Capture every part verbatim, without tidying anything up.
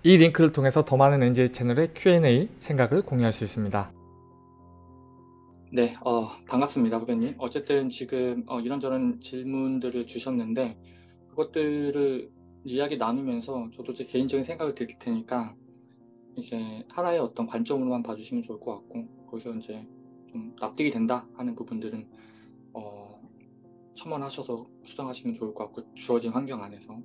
이 링크를 통해서 더 많은 엔지에이 채널의 큐 앤 에이 생각을 공유할 수 있습니다. 네, 어, 반갑습니다, 후배님. 어쨌든 지금 어, 이런저런 질문들을 주셨는데 그것들을 이야기 나누면서 저도 제 개인적인 생각을 드릴 테니까 이제 하나의 어떤 관점으로만 봐주시면 좋을 것 같고, 거기서 이제 좀 납득이 된다 하는 부분들은 어, 첨언하셔서 수정하시면 좋을 것 같고, 주어진 환경 안에서.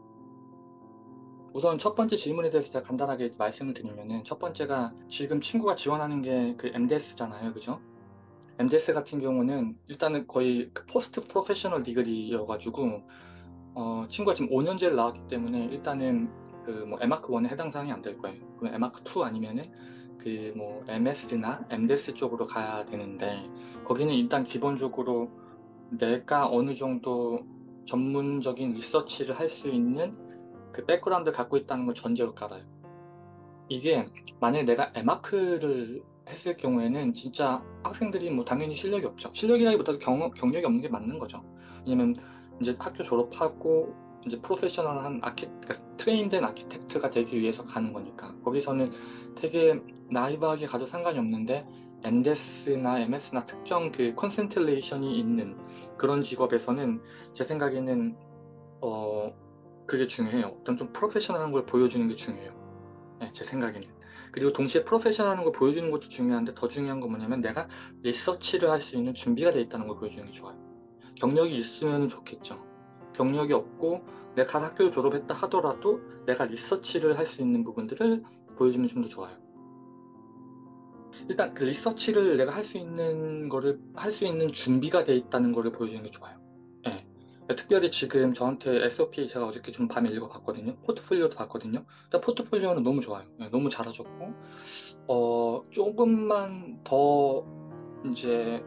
우선 첫 번째 질문에 대해서 제가 간단하게 말씀을 드리면은, 첫 번째가 지금 친구가 지원하는 게 그 엠디에스잖아요, 그죠? 엠디에스 같은 경우는 일단은 거의 그 포스트 프로페셔널 디그리여가지고 어, 친구가 지금 오 년제를 나왔기 때문에 일단은 그 뭐 에마크 원에 해당 사항이 안 될 거예요. 그럼 에마크 투 아니면은 그 뭐 엠에스나 엠디에스 쪽으로 가야 되는데, 거기는 일단 기본적으로 내가 어느 정도 전문적인 리서치를 할 수 있는 그 백그라운드를 갖고 있다는 걸 전제로 깔아요. 이게 만약에 내가 에마크를 했을 경우에는 진짜 학생들이 뭐 당연히 실력이 없죠. 실력이라기보다도 경, 경력이 없는 게 맞는 거죠. 왜냐면 이제 학교 졸업하고 이제 프로페셔널한 아키, 그러니까 트레인된 아키텍트가 되기 위해서 가는 거니까, 거기서는 되게 나이브하게 가도 상관이 없는데 엠디에스나 엠에스나 특정 그 컨센트레이션이 있는 그런 직업에서는 제 생각에는 어 그게 중요해요. 어떤 좀 프로페셔널한 걸 보여주는 게 중요해요. 네, 제 생각에는. 그리고 동시에 프로페셔널한 걸 보여주는 것도 중요한데, 더 중요한 건 뭐냐면 내가 리서치를 할 수 있는 준비가 돼 있다는 걸 보여주는 게 좋아요. 경력이 있으면 좋겠죠. 경력이 없고 내가 학교를 졸업했다 하더라도 내가 리서치를 할 수 있는 부분들을 보여주면 좀 더 좋아요. 일단 그 리서치를 내가 할 수 있는 거를 할 수 있는 준비가 돼 있다는 거를 보여주는 게 좋아요. 예. 특별히 지금 저한테 에스오피 제가 어저께 좀 밤에 읽어봤거든요. 포트폴리오도 봤거든요. 일단 포트폴리오는 너무 좋아요. 예, 너무 잘하셨고, 어, 조금만 더 이제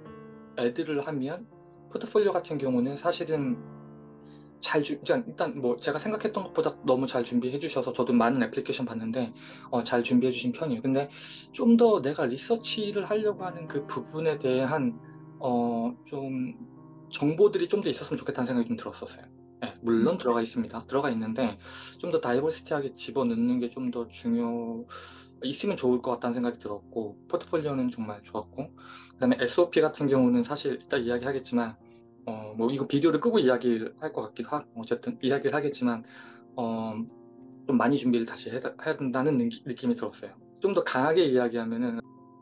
애들을 하면 포트폴리오 같은 경우는 사실은 잘 주, 일단, 일단 뭐 제가 생각했던 것보다 너무 잘 준비해 주셔서 저도 많은 애플리케이션 봤는데 어, 잘 준비해 주신 편이에요. 근데 좀 더 내가 리서치를 하려고 하는 그 부분에 대한 어, 좀 정보들이 좀 더 있었으면 좋겠다는 생각이 좀 들었었어요. 네, 물론 들어가 있습니다. 들어가 있는데 좀 더 다이버시티하게 집어넣는 게 좀 더 중요 있으면 좋을 것 같다는 생각이 들었고, 포트폴리오는 정말 좋았고, 그다음에 에스오피 같은 경우는 사실 이따 이야기하겠지만 어, 뭐 이거 비디오를 끄고 이야기를 할 것 같기도 하고, 어쨌든 이야기를 하겠지만 어, 좀 많이 준비를 다시 해, 해야 된다는 느낌이 들었어요. 좀 더 강하게 이야기하면은,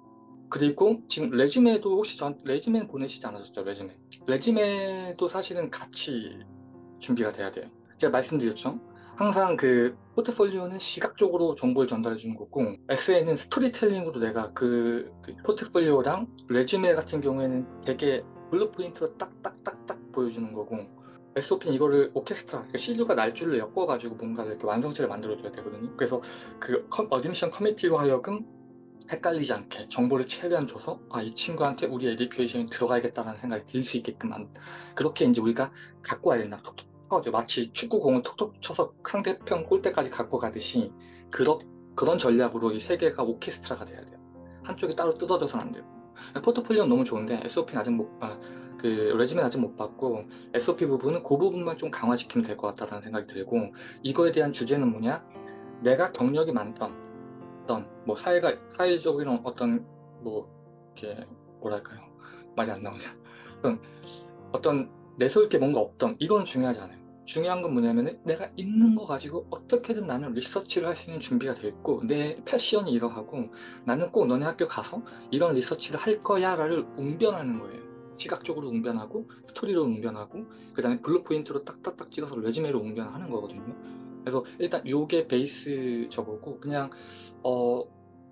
그리고 지금 레즈메도 혹시 전 레즈메 보내시지 않으셨죠? 레즈메 레즈메도 사실은 같이 준비가 돼야 돼요. 제가 말씀드렸죠? 항상 그 포트폴리오는 시각적으로 정보를 전달해 주는 거고, 에세이는 스토리텔링으로 내가 그, 그 포트폴리오랑 레즈메 같은 경우에는 되게 블루 포인트로 딱딱딱딱 보여주는 거고, 에스오피는 이거를 오케스트라, 그러니까 시류가 날줄을 엮어가지고 뭔가를 이렇게 완성체를 만들어줘야 되거든요. 그래서 그 어드미션 커미티로 하여금 헷갈리지 않게 정보를 최대한 줘서, 아, 이 친구한테 우리 에듀케이션이 들어가야겠다는 생각이 들 수 있게끔 한, 그렇게 이제 우리가 갖고 와야 된다. 톡톡 쳐가지고 마치 축구공을 톡톡 쳐서 상대편 골대까지 갖고 가듯이, 그런 그런 전략으로 이 세 개가 오케스트라가 돼야 돼요. 한쪽이 따로 뜯어져서는 안 돼요. 포트폴리오는 너무 좋은데 에스오피는 아직 못, 아, 그 레지메는 아직 못 봤고, 에스오피 부분은 그 부분만 좀 강화시키면 될 것 같다는 생각이 들고, 이거에 대한 주제는 뭐냐? 내가 경력이 많던 어떤 뭐 사회가 사회적인 어떤 뭐 이렇게 뭐랄까요, 말이 안 나오냐, 어떤 어떤 내세울 게 뭔가 없던, 이건 중요하지 않아요. 중요한 건 뭐냐면은 내가 있는 거 가지고 어떻게든 나는 리서치를 할 수 있는 준비가 돼 있고, 내 패션이 이러하고 나는 꼭 너네 학교 가서 이런 리서치를 할 거야를 웅변하는 거예요. 시각적으로 웅변하고 스토리로 웅변하고 그 다음에 블루 포인트로 딱딱딱 찍어서 레즈메로 웅변하는 거거든요. 그래서 일단 요게 베이스 저거고, 그냥 어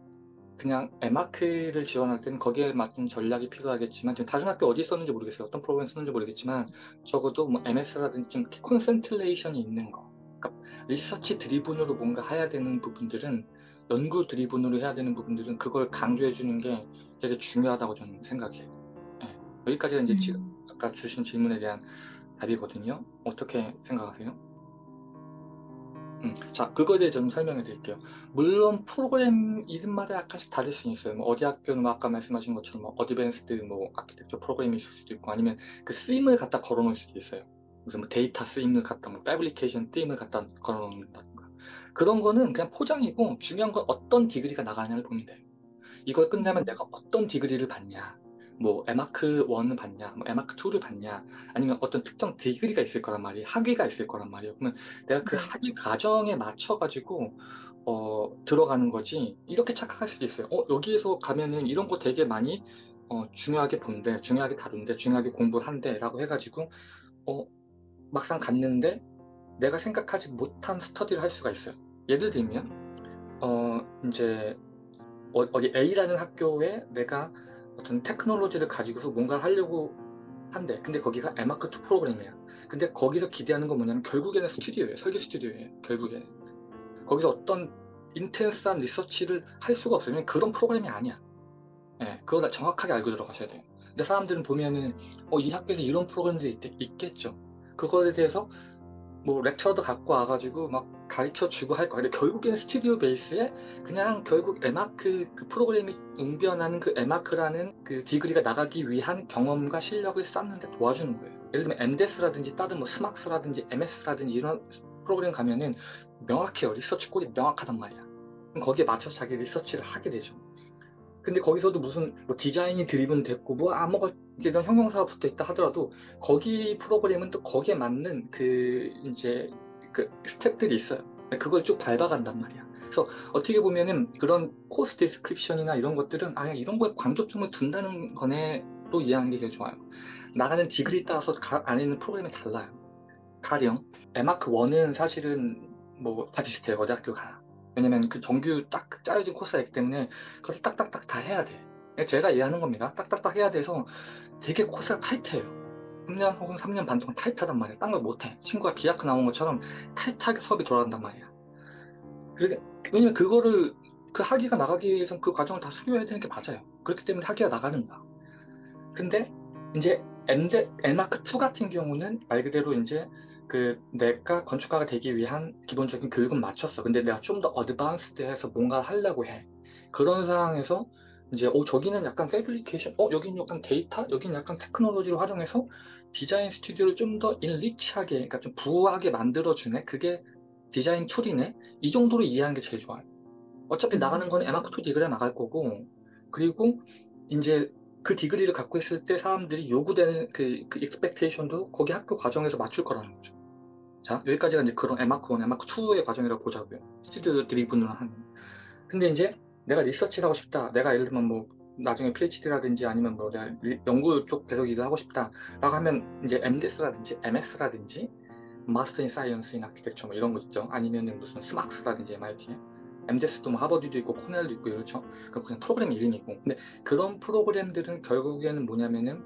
그냥 에마크를 지원할 때는 거기에 맞는 전략이 필요하겠지만, 지금 다른 학교 어디 썼는지 모르겠어요. 어떤 프로그램 썼는지 모르겠지만 적어도 뭐 엠에스라든지 좀 콘센트레이션이 있는 거, 그러니까 리서치 드리븐으로 뭔가 해야 되는 부분들은, 연구 드리븐으로 해야 되는 부분들은 그걸 강조해 주는 게 되게 중요하다고 저는 생각해요. 네. 여기까지가 이제 지금 음. 아까 주신 질문에 대한 답이거든요. 어떻게 생각하세요? 음, 자, 그거에 대해 좀 설명해 드릴게요. 물론 프로그램 이름마다 약간씩 다를 수 있어요. 뭐 어디 학교는 뭐 아까 말씀하신 것처럼 뭐 어드밴스드 뭐 아키텍처 프로그램이 있을 수도 있고, 아니면 그 쓰임을 갖다 걸어 놓을 수도 있어요. 무슨 뭐 데이터 쓰임을 갖다, 뭐 패브리케이션 쓰임을 갖다 걸어 놓는다든가. 그런 거는 그냥 포장이고 중요한 건 어떤 디그리가 나가느냐를 보면 돼요. 이걸 끝내면 음. 내가 어떤 디그리를 받냐, 뭐 에마크 일을 받냐, 뭐 에마크 이를 받냐, 아니면 어떤 특정 디그리가 있을 거란 말이에요. 학위가 있을 거란 말이에요. 그러면 내가 그 네. 학위 과정에 맞춰가지고 어, 들어가는 거지. 이렇게 착각할 수도 있어요. 어, 여기에서 가면은 이런 거 되게 많이 어, 중요하게 본대, 중요하게 다룬대, 중요하게 공부를 한대라고 해가지고 어, 막상 갔는데 내가 생각하지 못한 스터디를 할 수가 있어요. 예를 들면 어, 이제 어, 어디 A라는 학교에 내가 어떤 테크놀로지를 가지고서 뭔가를 하려고 한대. 근데 거기가 에마크 이 프로그램이야. 근데 거기서 기대하는 건 뭐냐면 결국에는 스튜디오예요. 설계 스튜디오예요. 결국에. 거기서 어떤 인텐스한 리서치를 할 수가 없어요. 왜냐면 그런 프로그램이 아니야. 예, 그거 정확하게 알고 들어가셔야 돼요. 근데 사람들은 보면은 어, 이 학교에서 이런 프로그램들이 있, 있겠죠. 그거에 대해서 뭐 렉처도 갖고 와가지고 막 가르쳐 주고 할 거야. 근데 결국에는 스튜디오 베이스에 그냥 결국 에마크 그 프로그램이 웅변하는 그 에마크라는 그 디그리가 나가기 위한 경험과 실력을 쌓는데 도와주는 거예요. 예를 들면 엠데스라든지 다른 뭐 스막스라든지 엠에스라든지 이런 프로그램 가면은 명확해요. 리서치 꼴이 명확하단 말이야. 그럼 거기에 맞춰서 자기 리서치를 하게 되죠. 근데 거기서도 무슨 뭐 디자인이 드리븐 됐고 뭐 아무것도 이런 형용사가 붙어 있다 하더라도 거기 프로그램은 또 거기에 맞는 그 이제 그 스텝들이 있어요. 그걸 쭉 밟아간단 말이야. 그래서 어떻게 보면은 그런 코스 디스크립션이나 이런 것들은 아 이런 거에 강조점을 둔다는 거네로 이해하는 게 제일 좋아요. 나가는 디그리 따라서 가, 안에 있는 프로그램이 달라요. 가령 에마크 일은 사실은 뭐 다 비슷해요. 어디 학교 가나. 왜냐면 그 정규 딱 짜여진 코스가 있기 때문에 그걸 딱딱딱 다 해야 돼. 제가 이해하는 겁니다. 딱딱딱 해야 돼서 되게 코스가 타이트해요. 삼 년 혹은 삼 년 반 동안 타이트하단 말이야. 딴 걸 못해. 친구가 기하크 나온 것처럼 타이트하게 수업이 돌아간단 말이야. 그러니까 왜냐면 그거를 그 학위가 나가기 위해서는 그 과정을 다 수료해야 되는 게 맞아요. 그렇기 때문에 학위가 나가는 거야. 근데 이제 엠제, 에마크 이 같은 경우는 말 그대로 이제 그 내가 건축가가 되기 위한 기본적인 교육은 마쳤어. 근데 내가 좀 더 어드밴스드해서 뭔가 하려고 해. 그런 상황에서 이제 어 저기는 약간 패브리케이션, 어 여기는 약간 데이터, 여기는 약간 테크놀로지를 활용해서 디자인 스튜디오를 좀 더 일리치하게, 그러니까 좀 부하게 만들어주네. 그게 디자인 툴이네. 이 정도로 이해하는 게 제일 좋아요. 어차피 나가는 건 음. 에마크 이 디그리가 나갈 거고, 그리고 이제 그 디그리를 갖고 있을 때 사람들이 요구되는 그, 그 익스펙테이션도 거기 학교 과정에서 맞출 거라는 거죠. 자, 여기까지가 이제 그런 에마크 일, 에마크 이의 과정이라고 보자고요. 스튜디오 드리븐으로 하는. 근데 이제 내가 리서치를 하고 싶다. 내가 예를 들면 뭐 나중에 피에이치디라든지 아니면 뭐 내가 리- 연구 쪽 계속 일을 하고 싶다. 라고 하면 이제 엠디에스라든지 엠에스라든지 마스터 인 사이언스 인 아키텍처 뭐 이런 거 있죠. 아니면은 무슨 스막스라든지 엠아이티. 엠디에스도 뭐 하버드도 있고 코넬도 있고 이렇죠. 그 그냥 프로그램 이름이고. 근데 그런 프로그램들은 결국에는 뭐냐면은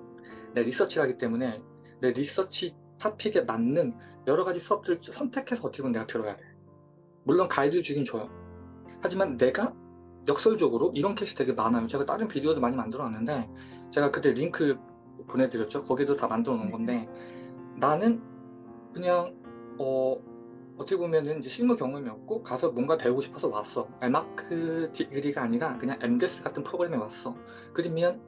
내 리서치를 하기 때문에 내 리서치 토픽에 맞는 여러 가지 수업들을 선택해서 어떻게 보면 내가 들어야 돼. 물론 가이드를 주긴 줘요. 하지만 내가 역설적으로 이런 케이스 되게 많아요. 제가 다른 비디오도 많이 만들어 놨는데 제가 그때 링크 보내드렸죠. 거기도 다 만들어 놓은 네. 건데 나는 그냥 어 어떻게 보면은 이제 실무 경험이 없고 가서 뭔가 배우고 싶어서 왔어. 에마크 디그리가 아니라 그냥 엠데스 같은 프로그램에 왔어. 그러면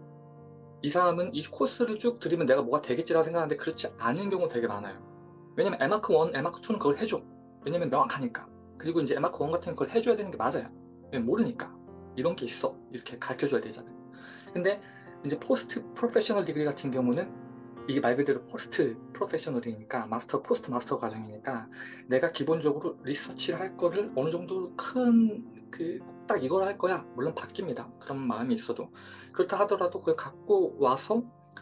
이 사람은 이 코스를 쭉 들으면 내가 뭐가 되겠지라고 생각하는데 그렇지 않은 경우 되게 많아요. 왜냐면 에마크 일, 에마크 이는 그걸 해줘. 왜냐면 명확하니까. 그리고 이제 에마크 일 같은 걸 해줘야 되는 게 맞아요. 왜냐면 모르니까. 이런 게 있어. 이렇게 가르쳐줘야 되잖아요. 근데 이제 포스트 프로페셔널 디그리 같은 경우는 이게 말 그대로 포스트 프로페셔널이니까 마스터, 포스트 마스터 과정이니까 내가 기본적으로 리서치를 할 거를 어느 정도 큰 그 딱 이걸 할 거야. 물론 바뀝니다. 그런 마음이 있어도 그렇다 하더라도 그걸 갖고 와서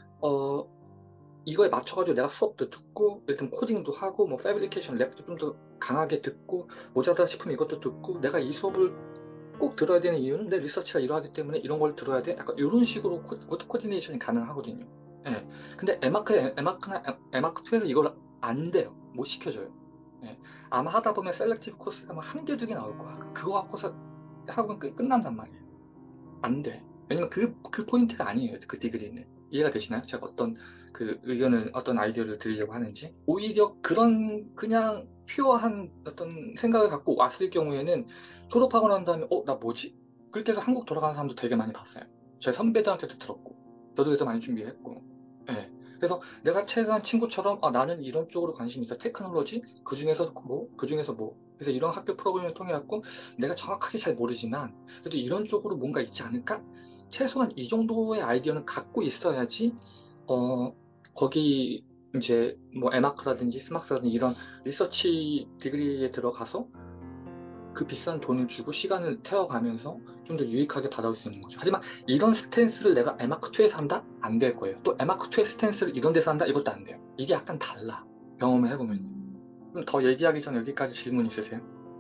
어 이거에 맞춰가지고 내가 수업도 듣고 일단 코딩도 하고 뭐 패브리케이션 랩도 좀 더 강하게 듣고 모자다 싶으면 이것도 듣고 내가 이 수업을 꼭 들어야 되는 이유는 내 리서치가 이러하기 때문에 이런 걸 들어야 돼. 약간 이런 식으로 코, 코디네이션이 가능하거든요. 예. 근데 에마크, 에마크나 에마크 이에서 이걸 안 돼요. 못 시켜줘요. 예. 아마 하다 보면 셀렉티브 코스가 막 한 개, 두 개 나올 거야. 그거 갖고서 학원 끝, 끝난단 말이에요. 안 돼. 왜냐면 그, 그 포인트가 아니에요. 그 디그리는. 이해가 되시나요? 제가 어떤 그 의견을, 어떤 아이디어를 드리려고 하는지. 오히려 그런 그냥 퓨어한 어떤 생각을 갖고 왔을 경우에는 졸업하고 난 다음에, 어, 나 뭐지? 그렇게 해서 한국 돌아가는 사람도 되게 많이 봤어요. 제 선배들한테도 들었고, 저도 그래서 많이 준비했고. 예. 그래서 내가 최대한 친구처럼 아, 나는 이런 쪽으로 관심이 있다. 테크놀로지? 그 중에서 뭐? 그 중에서 뭐? 그래서 이런 학교 프로그램을 통해 갖고 내가 정확하게 잘 모르지만 그래도 이런 쪽으로 뭔가 있지 않을까? 최소한 이 정도의 아이디어는 갖고 있어야지 어 거기 이제 뭐 에마크라든지 스막스라든지 이런 리서치 디그리에 들어가서 그 비싼 돈을 주고 시간을 태워가면서 좀 더 유익하게 받아올 수 있는 거죠. 하지만 이런 스탠스를 내가 에마크투에서 한다? 안 될 거예요. 또 에마크투의 스탠스를 이런 데서 한다? 이것도 안 돼요. 이게 약간 달라. 경험을 해보면. 그럼 더 얘기하기 전에 여기까지 질문 있으세요?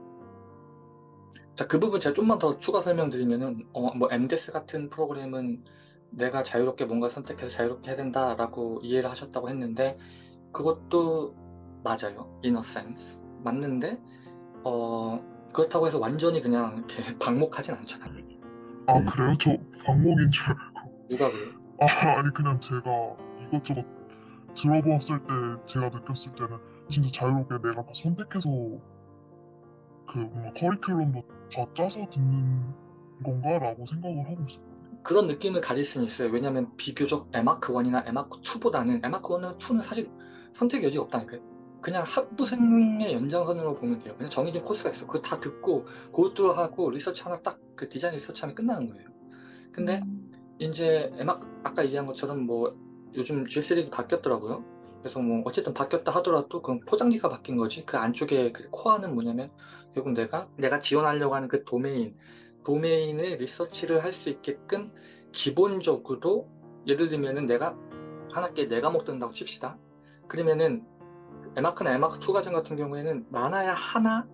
자, 그 부분 제가 좀만 더 추가 설명드리면은, 어, 뭐, 엠디에스 같은 프로그램은 내가 자유롭게 뭔가 선택해서 자유롭게 해야 된다라고 이해를 하셨다고 했는데, 그것도 맞아요. in a sense. 맞는데, 어, 그렇다고 해서 완전히 그냥 이렇게 방목하진 않잖아요. 아 그래요? 저 방목인 줄 누가 그래요? 아 아니 그냥 제가 이것저것 들어보았을 때 제가 느꼈을 때는 진짜 자유롭게 내가 다 선택해서 그 뭔가 커리큘럼도 다 짜서 듣는 건가라고 생각을 하고 있어요. 그런 느낌을 가질 수는 있어요. 왜냐면 비교적 에마크 일이나 에마크 이보다는 에마크 일은 이는 사실 선택 여지가 없다니까요. 그냥 학부생의 연장선으로 보면 돼요. 그냥 정해진 코스가 있어. 그거 다 듣고 고트로 하고 리서치 하나 딱 그 디자인 리서치 하면 끝나는 거예요. 근데 이제 에마크 아까 얘기한 것처럼 뭐 요즘 지에스엘이도 바뀌었더라고요. 그래서 뭐 어쨌든 바뀌었다 하더라도 그건 포장지가 바뀐 거지. 그 안쪽에 그 코어는 뭐냐면 결국 내가 내가 지원하려고 하는 그 도메인 도메인의 리서치를 할 수 있게끔 기본적으로 예를 들면은 내가 한 학기에 네 과목 든다고 칩시다. 그러면은 에마크나 에마크 이 과정 같은 경우에는 많아야 하나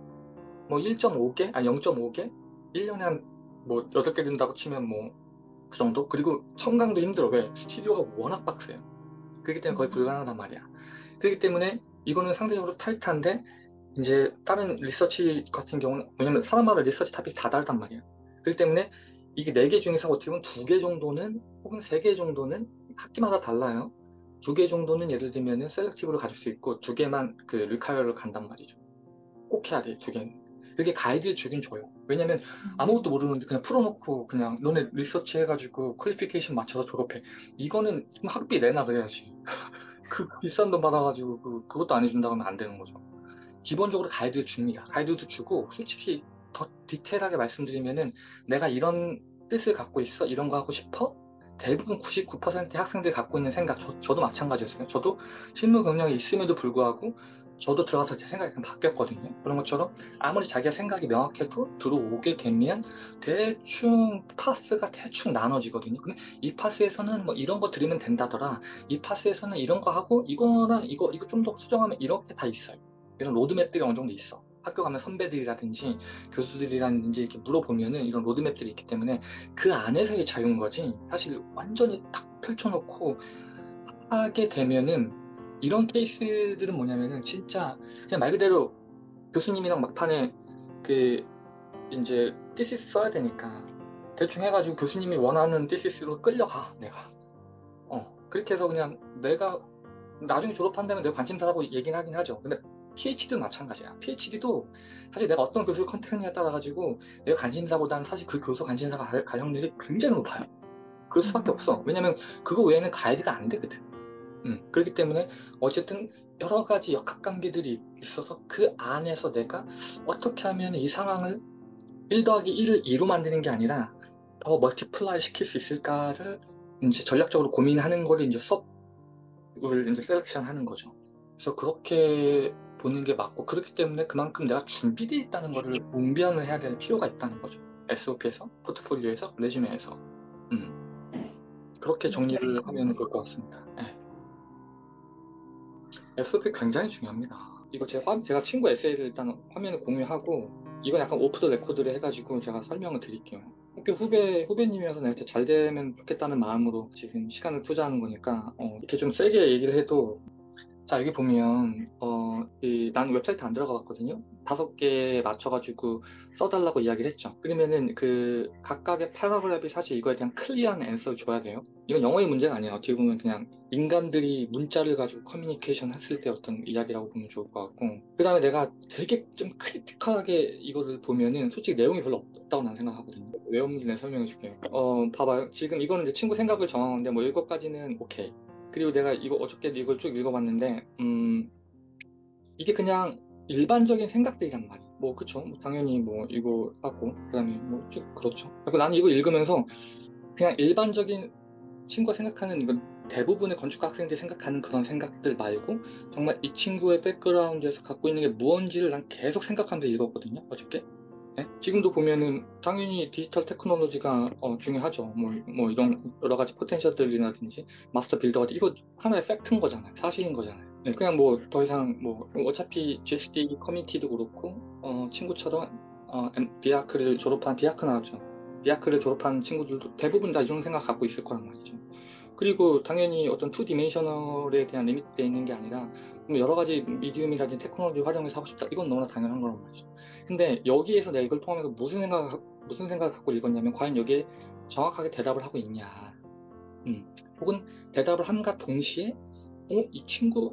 뭐 일 점 오 개? 아니 영 점 오 개? 일 년에 한 뭐 여덟 개 든다고 치면 뭐 그 정도? 그리고 청강도 힘들어. 왜? 스튜디오가 워낙 빡세요. 그렇기 때문에 거의 불가능하단 말이야. 그렇기 때문에 이거는 상대적으로 타이트한데 이제 다른 리서치 같은 경우는 왜냐면 사람마다 리서치 탑이 다 다르단 말이야. 그렇기 때문에 이게 네 개 중에서 어떻게 보면 두 개 정도는 혹은 세 개 정도는 학기마다 달라요. 두 개 정도는 예를 들면은 셀렉티브를 가질 수 있고 두 개만 그 리카이어를 간단 말이죠. 꼭 해야 돼, 두 개는. 그게 가이드를 주긴 줘요. 왜냐면 아무것도 모르는데 그냥 풀어놓고 그냥 너네 리서치 해가지고 퀄리피케이션 맞춰서 졸업해. 이거는 좀 학비 내나 그래야지. 그 비싼 돈 받아가지고 그, 그것도 안 해준다고 하면 안 되는 거죠. 기본적으로 가이드를 줍니다. 가이드도 주고 솔직히 더 디테일하게 말씀드리면은 내가 이런 뜻을 갖고 있어? 이런 거 하고 싶어? 대부분 구십구 퍼센트의 학생들이 갖고 있는 생각, 저, 저도 마찬가지였어요. 저도 실무 경력이 있음에도 불구하고 저도 들어가서 제 생각이 바뀌었거든요. 그런 것처럼 아무리 자기가 생각이 명확해도 들어오게 되면 대충 파스가 대충 나눠지거든요. 근데 이 파스에서는 뭐 이런 거 들으면 된다더라. 이 파스에서는 이런 거 하고 이거랑 이거 이거 좀 더 수정하면 이렇게 다 있어요. 이런 로드맵들이 어느 정도 있어. 학교 가면 선배들이라든지 교수들이라든지 이렇게 물어보면은 이런 로드맵들이 있기 때문에 그 안에서의 자유인 거지. 사실 완전히 탁 펼쳐놓고 하게 되면은 이런 케이스들은 뭐냐면은 진짜 그냥 말 그대로 교수님이랑 막판에 그 이제 티시스 써야 되니까 대충 해가지고 교수님이 원하는 티시스로 끌려가 내가. 어 그렇게 해서 그냥 내가 나중에 졸업한다면 내가 관심사라고 얘기는 하긴 하죠. 근데 피에이치디도 마찬가지야. 피에이치디도 사실 내가 어떤 교수를 컨택하느냐에 따라 가지고 내가 관심사보다는 사실 그 교수 관심사가 갈 가능률이 굉장히 높아요. 그럴 수밖에 없어. 왜냐면 그거 외에는 가이드가 안 되거든. 음, 그렇기 때문에 어쨌든 여러 가지 역학관계들이 있어서 그 안에서 내가 어떻게 하면 이 상황을 일 더하기 일을 이로 만드는 게 아니라 더 멀티플라이 시킬 수 있을까를 이제 전략적으로 고민하는 거를 이제 수업을 이제 셀렉션 하는 거죠. 그래서 그렇게 보는 게 맞고 그렇기 때문에 그만큼 내가 준비되어 있다는 거를 웅변을 해야 될 필요가 있다는 거죠. 에스오피에서, 포트폴리오에서, 레주메에서. 음. 그렇게 정리를 하면 좋을 것 같습니다. 네. 에스오피 굉장히 중요합니다. 이거 제 화, 제가 친구 에세이를 일단 화면에 공유하고 이건 약간 오프 더 레코드를 해가지고 제가 설명을 드릴게요. 학교 후배, 후배님이어서 내가 진짜 잘 되면 좋겠다는 마음으로 지금 시간을 투자하는 거니까 어, 이렇게 좀 세게 얘기를 해도 자 여기 보면 어, 이, 나는 웹사이트 안 들어가 봤거든요. 다섯 개에 맞춰가지고 써달라고 이야기를 했죠. 그러면은 그 각각의 패러그래프이 사실 이거에 대한 클리어한 앤서를 줘야 돼요. 이건 영어의 문제가 아니에요. 어떻게 보면 그냥 인간들이 문자를 가지고 커뮤니케이션 했을 때 어떤 이야기라고 보면 좋을 것 같고 그 다음에 내가 되게 좀 크리티컬하게 이거를 보면은 솔직히 내용이 별로 없다고 난 생각하거든요. 왜 없는지 내가 설명해 줄게요. 어 봐봐요. 지금 이거는 이제 친구 생각을 정하는데 뭐 이것까지는 오케이. 그리고 내가 이거 어저께도 이걸 쭉 읽어봤는데 음 이게 그냥 일반적인 생각들이란 말이야. 뭐 그쵸? 뭐 당연히 뭐 이거 하고 그다음에 뭐 쭉 그렇죠. 그리고 나는 이거 읽으면서 그냥 일반적인 친구가 생각하는 이건 대부분의 건축가 학생들이 생각하는 그런 생각들 말고 정말 이 친구의 백그라운드에서 갖고 있는 게 무언지를 난 계속 생각하면서 읽었거든요, 어저께. 네? 지금도 보면은 당연히 디지털 테크놀로지가 어, 중요하죠. 뭐, 뭐 이런 여러 가지 포텐셜들이라든지 마스터 빌더가 이거 하나의 팩트인 거잖아요. 사실인 거잖아요. 네, 그냥 뭐 더 이상 뭐 어차피 지에스디 커뮤니티도 그렇고 어, 친구처럼 어, 비아크를 졸업한 비아크 나왔죠. 비아크를 졸업한 친구들도 대부분 다 이런 생각 갖고 있을 거란 말이죠. 그리고 당연히 어떤 투 디멘셔널에 대한 리미트되어 있는 게 아니라 뭐 여러 가지 미디움이라든지 테크놀로지 활용해서 하고 싶다. 이건 너무나 당연한 거란 말이죠. 근데 여기에서 내가 이걸 통하면서 무슨 생각, 무슨 생각을 갖고 읽었냐면 과연 여기에 정확하게 대답을 하고 있냐. 음. 혹은 대답을 함과 동시에 어? 이 친구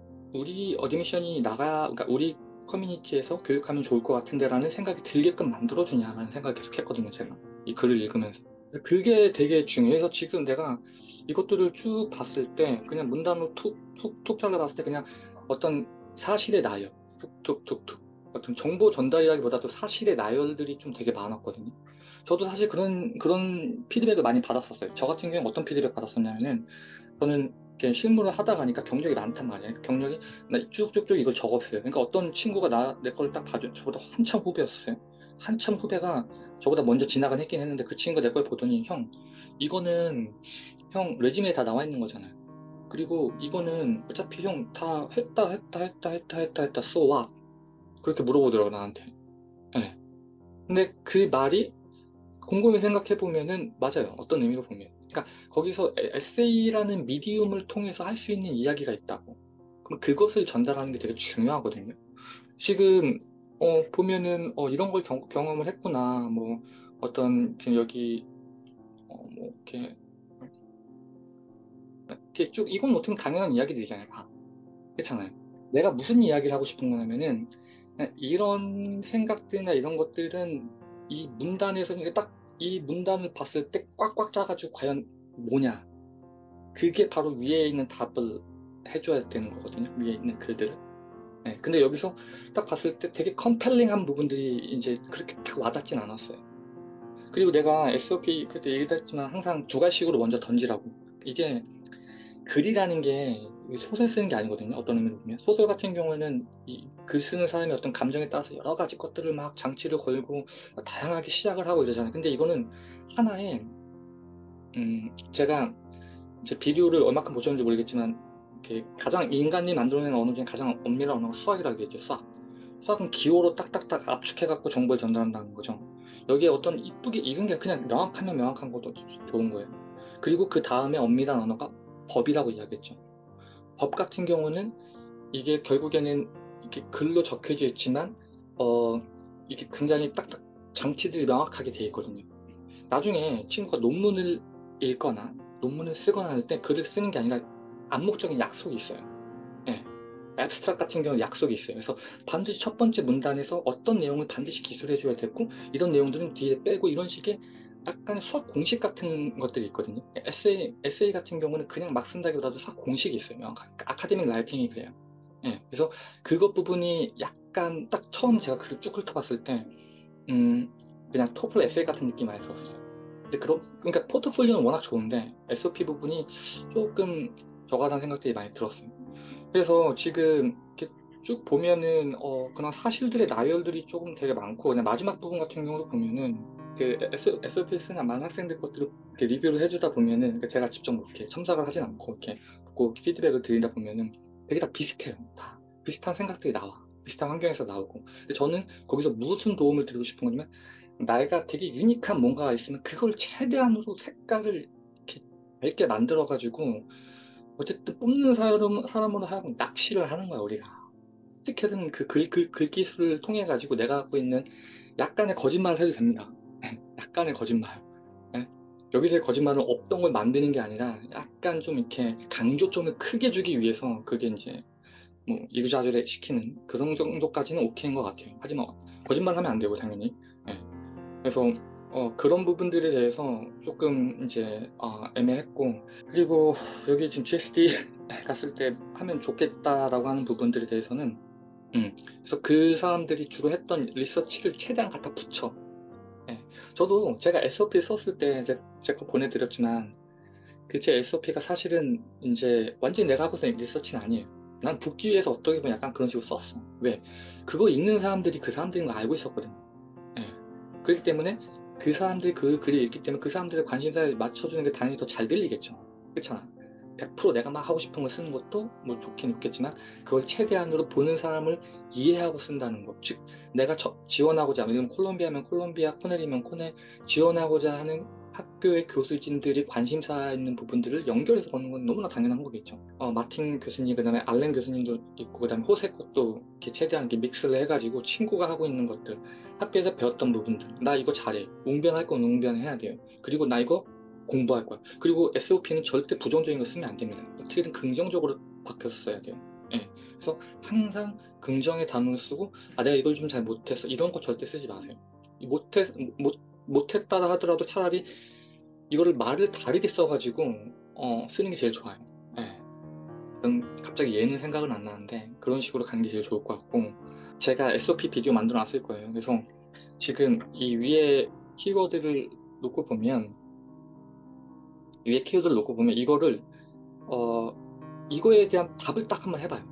우리 어드미션이 나가, 그러니까 우리 커뮤니티에서 교육하면 좋을 것 같은데 라는 생각이 들게끔 만들어주냐라는 생각을 계속 했거든요, 제가. 이 글을 읽으면서. 그게 되게 중요해서 지금 내가 이것들을 쭉 봤을 때 그냥 문단으로 툭, 툭, 툭 잘라봤을 때 그냥 어떤 사실의 나열, 툭, 툭, 툭, 툭. 어떤 정보 전달이라기보다도 사실의 나열들이 좀 되게 많았거든요. 저도 사실 그런, 그런 피드백을 많이 받았었어요. 저 같은 경우에 어떤 피드백 받았었냐면은 저는 이렇게 실무를 하다 가니까 경력이 많단 말이에요. 경력이 나 쭉쭉쭉 이걸 적었어요. 그러니까 어떤 친구가 나, 내 걸 딱 봐줘. 저보다 한참 후배였었어요. 한참 후배가 저보다 먼저 지나간 했긴 했는데 그 친구가 내 걸 보더니 형, 이거는 형 레지메에 다 나와 있는 거잖아요. 그리고 이거는 어차피 형 다 했다 했다 했다 했다 했다 했다 so what? 그렇게 물어보더라고 나한테. 네. 근데 그 말이 곰곰이 생각해 보면은 맞아요. 어떤 의미로 보면. 그러니까 거기서 에세이라는 미디움을 통해서 할 수 있는 이야기가 있다고. 그럼 그것을 전달하는 게 되게 중요하거든요. 지금 어, 보면은 어, 이런 걸 경, 경험을 했구나. 뭐 어떤 그 여기 어, 뭐 이렇게 이렇게 쭉 이건 어떻게 보면 당연한 이야기들이잖아요. 다. 그렇잖아요. 내가 무슨 이야기를 하고 싶은 거냐면은 그냥 이런 생각들이나 이런 것들은 이 문단에서 이게 딱 이 문단을 봤을 때 꽉꽉 짜가지고 과연 뭐냐? 그게 바로 위에 있는 답을 해줘야 되는 거거든요. 위에 있는 글들을. 네, 근데 여기서 딱 봤을 때 되게 컴펠링한 부분들이 이제 그렇게 딱 와닿진 않았어요. 그리고 내가 에스오피 그때 얘기도 했지만 항상 두 가지식으로 먼저 던지라고. 이게 글이라는 게 소설 쓰는 게 아니거든요. 어떤 의미로 보면. 소설 같은 경우에는 이 글 쓰는 사람의 어떤 감정에 따라서 여러 가지 것들을 막 장치를 걸고 다양하게 시작을 하고 이러잖아요. 근데 이거는 하나의, 음, 제가 제 비디오를 얼마큼 보셨는지 모르겠지만, 이렇게 가장 인간이 만들어낸 언어 중에 가장 엄밀한 언어가 수학이라고 얘기했죠. 수학. 수학은 기호로 딱딱딱 압축해갖고 정보를 전달한다는 거죠. 여기에 어떤 이쁘게 익은 게 그냥 명확하면 명확한 것도 좋은 거예요. 그리고 그 다음에 엄밀한 언어가 법이라고 이야기했죠. 법 같은 경우는 이게 결국에는 이렇게 글로 적혀져 있지만 어 이게 굉장히 딱딱 장치들이 명확하게 되어 있거든요. 나중에 친구가 논문을 읽거나 논문을 쓰거나 할 때 글을 쓰는 게 아니라 암묵적인 약속이 있어요. 예. 앱스트랙 같은 경우는 약속이 있어요. 그래서 반드시 첫 번째 문단에서 어떤 내용을 반드시 기술해 줘야 되고 이런 내용들은 뒤에 빼고 이런 식의 약간의 수학 공식 같은 것들이 있거든요. 에세이, 에세이 같은 경우는 그냥 막 쓴다기보다도 수학 공식이 있어요. 아카데믹 라이팅이 그래요. 예, 그래서 그것 부분이 약간 딱 처음 제가 글을 쭉 훑어봤을 때 음, 그냥 토플 에세이 같은 느낌 많이 들었어요. 근데 그런, 그러니까 포트폴리오는 워낙 좋은데 에스오피 부분이 조금 저가다는 생각들이 많이 들었어요. 그래서 지금 이렇게 쭉 보면은 어, 그런 사실들의 나열들이 조금 되게 많고 그냥 마지막 부분 같은 경우도 보면은 그 에스오피 쓰는 많은 학생들 것들을 이렇게 리뷰를 해주다 보면은 그러니까 제가 직접 뭐 이렇게 첨삭을 하진 않고 이렇게 꼭 피드백을 드리다 보면은 되게 다 비슷해요. 다 비슷한 생각들이 나와. 비슷한 환경에서 나오고. 근데 저는 거기서 무슨 도움을 드리고 싶은 거냐면 내가 되게 유니크한 뭔가가 있으면 그걸 최대한으로 색깔을 이렇게 밝게 만들어가지고 어쨌든 뽑는 사람, 사람으로 하여금 낚시를 하는 거야, 우리가. 어떻게든 그 글, 글, 글기술을 통해 가지고 내가 갖고 있는 약간의 거짓말을 해도 됩니다. 약간의 거짓말. 예? 여기서의 거짓말은 없던 걸 만드는 게 아니라 약간 좀 이렇게 강조점을 크게 주기 위해서 그게 이제 뭐 이구자절에 시키는 그런 정도까지는 오케이인 것 같아요. 하지만 거짓말 하면 안 되고 당연히. 예. 그래서 어, 그런 부분들에 대해서 조금 이제 어, 애매했고, 그리고 여기 지금 지에스디 갔을 때 하면 좋겠다라고 하는 부분들에 대해서는 음, 그래서 그 사람들이 주로 했던 리서치를 최대한 갖다 붙여. 예. 저도 제가 에스오피 썼을 때 제, 제가 보내드렸지만 그 제 에스오피가 사실은 이제 완전히 내가 하고 있는 리서치는 아니에요. 난 붙기 위해서 어떻게 보면 약간 그런 식으로 썼어. 왜? 그거 읽는 사람들이 그 사람들인 거 알고 있었거든요. 예. 그렇기 때문에 그 사람들이 그 글을 읽기 때문에 그 사람들의 관심사를 맞춰주는 게 당연히 더 잘 들리겠죠. 그렇잖아. 백 퍼센트 내가 막 하고 싶은 거 쓰는 것도 뭐 좋긴 좋겠지만 그걸 최대한으로 보는 사람을 이해하고 쓴다는 것. 즉 내가 저, 지원하고자 하는, 콜롬비아면 콜롬비아, 코넬이면 코넬 지원하고자 하는 학교의 교수진들이 관심사 있는 부분들을 연결해서 보는 건 너무나 당연한 거겠죠. 어, 마틴 교수님, 그 다음에 알렌 교수님도 있고, 그 다음에 호세 것도 이렇게 최대한 이렇게 믹스를 해가지고 친구가 하고 있는 것들, 학교에서 배웠던 부분들, 나 이거 잘해. 웅변할 건 웅변해야 돼요. 그리고 나 이거 공부할 거야. 그리고 에스오피는 절대 부정적인 거 쓰면 안 됩니다. 어떻게든 긍정적으로 바뀌어서 써야 돼요. 예. 그래서 항상 긍정의 단어를 쓰고, 아, 내가 이걸 좀 잘 못했어. 이런 거 절대 쓰지 마세요. 못해, 못, 못했다 하더라도 차라리 이거를 말을 다르게 써가지고, 어, 쓰는 게 제일 좋아요. 예. 그럼 갑자기 얘는 생각은 안 나는데, 그런 식으로 가는 게 제일 좋을 것 같고, 제가 에스오피 비디오 만들어 놨을 거예요. 그래서 지금 이 위에 키워드를 놓고 보면, 위에 키워드를 놓고 보면 이거를 어 이거에 대한 답을 딱 한번 해봐요.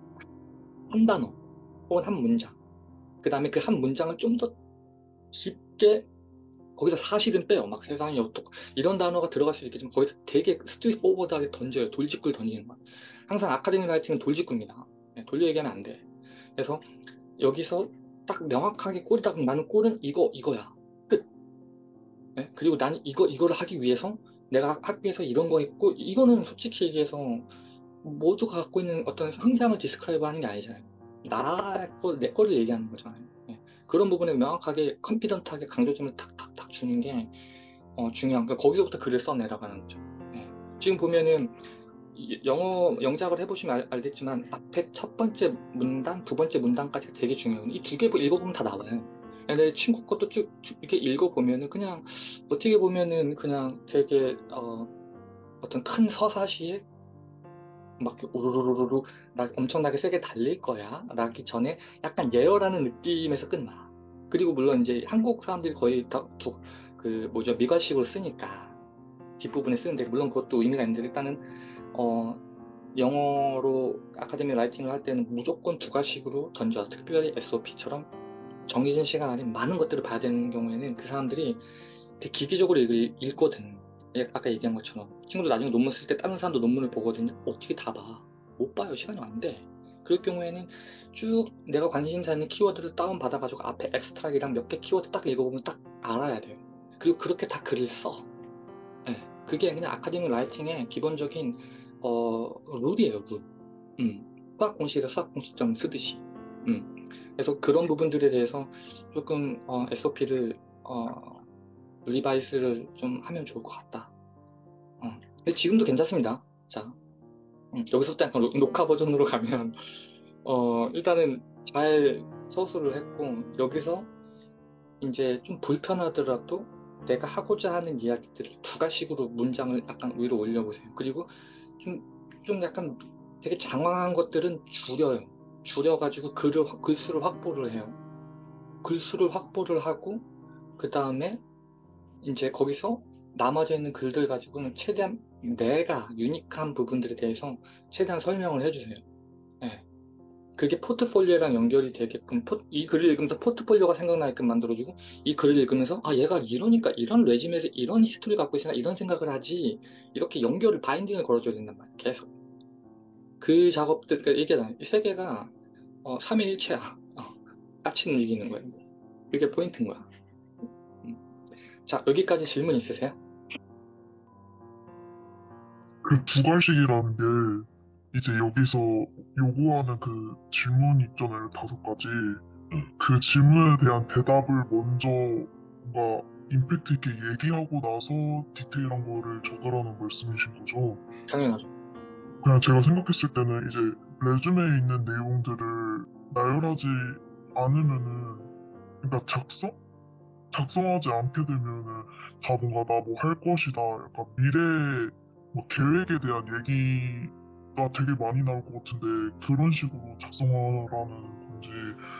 한 단어 혹은 한 문장. 그 다음에 그 한 문장을 좀 더 깊게 거기서 사실은 빼요. 막 세상이 어떻고 이런 단어가 들어갈 수 있겠지만 거기서 되게 스트릿 포워드하게 던져요. 돌직구를 던지는 거야. 항상 아카데믹 라이팅은 돌직구입니다. 네, 돌려 얘기하면 안 돼. 그래서 여기서 딱 명확하게 꼴이다 그럼 나는 꼴은 이거 이거야. 끝. 네? 그리고 나는 이거 이거를 하기 위해서 내가 학교에서 이런 거 했고 이거는 솔직히 얘기해서 모두가 갖고 있는 어떤 현상을 디스크라이브 하는 게 아니잖아요. 나 거, 내 거를 얘기하는 거잖아요. 예. 그런 부분에 명확하게 컨피던트하게 강조점을 탁탁탁 주는 게 어, 중요한 거. 거기서부터 글을 써내려가는 거죠. 예. 지금 보면은 이- 영어 영작을 해보시면 알, 알겠지만 앞에 첫 번째 문단, 두 번째 문단까지가 되게 중요해요. 이 두 개 읽어보면 다 나와요. 내 친구 것도 쭉, 쭉 이렇게 읽어보면은 그냥 어떻게 보면은 그냥 되게 어, 어떤 큰 서사시에 막 우르르르르 나 엄청나게 세게 달릴 거야 라기 전에 약간 예열하는 느낌에서 끝나. 그리고 물론 이제 한국 사람들이 거의 다 그 뭐죠 미괄식으로 쓰니까 뒷부분에 쓰는데 물론 그것도 의미가 있는데 일단은 어 영어로 아카데미 라이팅을 할 때는 무조건 두 가식으로 던져. 특별히 에스오피처럼 정해진 시간 안에 많은 것들을 봐야 되는 경우에는 그 사람들이 되게 기계적으로 읽, 읽거든. 예, 아까 얘기한 것처럼 친구들 나중에 논문 쓸 때 다른 사람도 논문을 보거든요. 어떻게 다 봐? 못 봐요. 시간이 안 돼. 그럴 경우에는 쭉 내가 관심사 있는 키워드를 다운 받아가지고 앞에 앱스트락이랑 몇 개 키워드 딱 읽어보면 딱 알아야 돼요. 그리고 그렇게 다 글을 써. 예, 그게 그냥 아카데믹 라이팅의 기본적인 어, 룰이에요. 룰. 음, 수학 공식에서 수학 공식점 쓰듯이. 음. 그래서 그런 부분들에 대해서 조금 어, 에스오피를 어, 리바이스를 좀 하면 좋을 것 같다. 어. 근데 지금도 괜찮습니다. 자, 음, 여기서부터 약간 녹- 녹화 버전으로 가면 어, 일단은 잘 서술을 했고 여기서 이제 좀 불편하더라도 내가 하고자 하는 이야기들을 두 가식으로 문장을 약간 위로 올려보세요. 그리고 좀, 좀 약간 되게 장황한 것들은 줄여요. 줄여가지고 글을, 확- 글수를 확보를 해요. 글수를 확보를 하고 그 다음에 이제 거기서 남아져 있는 글들 가지고는 최대한 내가 유니크한 부분들에 대해서 최대한 설명을 해주세요. 예. 그게 포트폴리오랑 연결이 되게끔 포- 이 글을 읽으면서 포트폴리오가 생각나게끔 만들어주고 이 글을 읽으면서 아 얘가 이러니까 이런 레지메에서 이런 히스토리를 갖고 있으니까 이런 생각을 하지 이렇게 연결을 바인딩을 걸어줘야 된단 말이야 계속 그 작업들 그러니까 얘기하잖아요 이 세 개가 어, 삼위일체야 어, 까치는 이기는 거야 그게 포인트인 거야 음. 자 여기까지 질문 있으세요? 그 두 가식이라는 게 이제 여기서 요구하는 그 질문 있잖아요, 다섯 가지. 그 질문에 대한 대답을 먼저 뭔가 임팩트 있게 얘기하고 나서 디테일한 거를 적으라는 말씀이신 거죠? 당연하죠 그냥 제가 생각했을 때는 이제 레주메에 있는 내용들을 나열하지 않으면은 그러니까 작성? 작성하지 않게 되면은 다 뭔가 나 뭐 할 것이다, 약간 미래 뭐 계획에 대한 얘기가 되게 많이 나올 것 같은데 그런 식으로 작성하라는 건지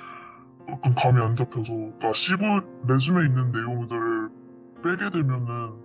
약간 감이 안 잡혀서, 그러니까 씨브이 레줌에 있는 내용들을 빼게 되면은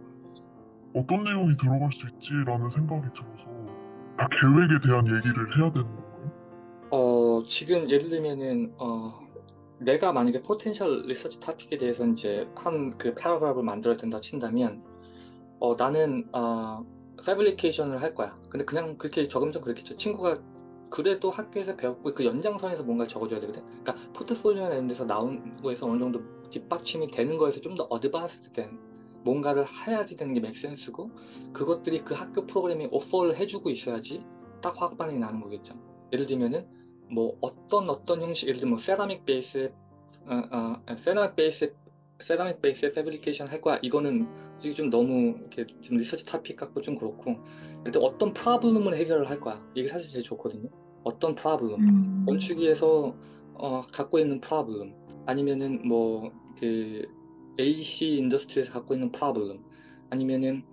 어떤 내용이 들어갈 수 있지라는 생각이 들어서 다 계획에 대한 얘기를 해야 되는 건가요? 어, 지금 예를 들면은, 어, 내가 만약에 포텐셜 리서치 토픽에 대해서 이제 한 그 패러그래프를 만들어야 된다 친다면, 어, 나는, 어, 패브리케이션을 할 거야. 근데 그냥 그렇게 적으면 좀 그렇겠죠. 친구가 그래도 학교에서 배웠고 그 연장선에서 뭔가를 적어줘야 되거든. 그러니까 포트폴리오나 이런 데서 나온 거에서 어느 정도 뒷받침이 되는 거에서 좀 더 어드밴스드 된 뭔가를 해야지 되는 게 맥센스고, 그것들이 그 학교 프로그램이 오퍼를 해주고 있어야지 딱 화학 반응이 나는 거겠죠. 예를 들면은 뭐 어떤 어떤 형식, 예를 들면 뭐 세라믹 베이스 어, 어, 세라믹 베이스 세라믹 베이스의 패브리케이션 할 거야. 이거는 솔직히 좀 너무 이렇게 좀 리서치 토픽 같고 좀 그렇고, 일단 어떤 프로블럼을 해결을 할 거야. 이게 사실 제일 좋거든요. 어떤 프로블럼, 음. 건축위에서 어, 갖고 있는 프로블럼, 아니면은 뭐 그 에이씨 인더스트리에서 갖고 있는 프로블럼, 아니면은